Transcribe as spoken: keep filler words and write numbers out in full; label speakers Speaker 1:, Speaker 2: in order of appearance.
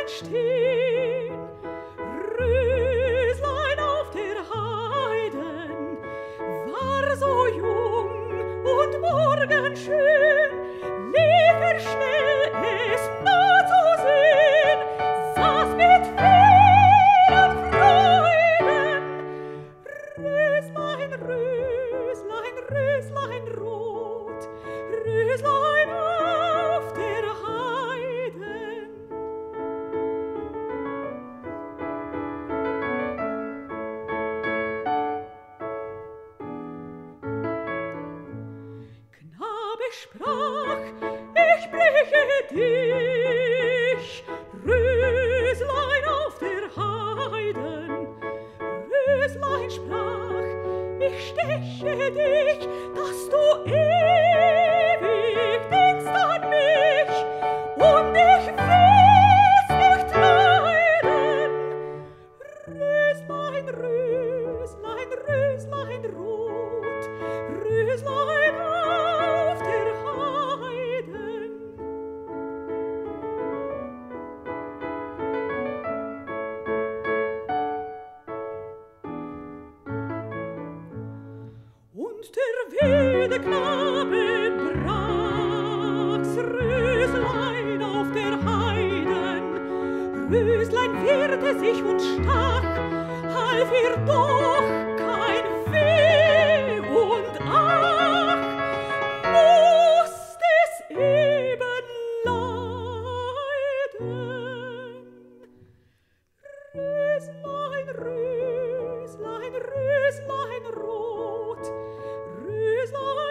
Speaker 1: Röslein stehn, Röslein auf der Heiden, war so jung und morgenschön, lief er schnell, es nah zu sehn, saß mit vielen Freuden. Röslein, Röslein, Röslein rot, Röslein auf der Heiden. Knabe sprach, ich bräche dich, Röslein auf der Heiden. Röslein sprach, ich steche dich, dass du ewig denkst an mich, und ich will's nicht leiden. Röslein, Röslein, Röslein rot, Röslein auf der Heiden. Und der wilde Knabe brach's, Röslein auf der Heiden. Röslein wehrte sich und stach, half ihr doch kein Weh und ach, musst es eben leiden. Röslein, Röslein, Röslein rot, Röslein